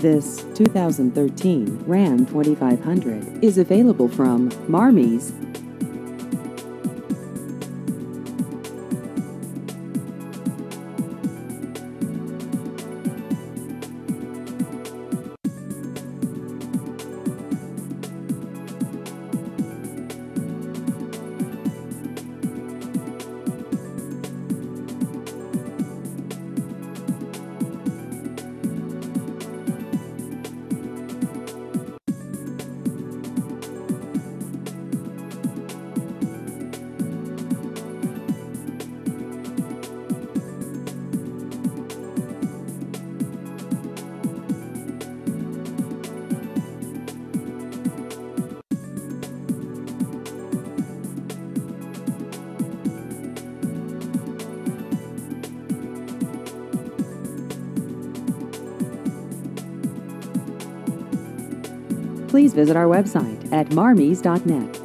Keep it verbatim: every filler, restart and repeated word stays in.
This two thousand thirteen Ram twenty-five hundred is available from Marmies. Please visit our website at marmies dot net.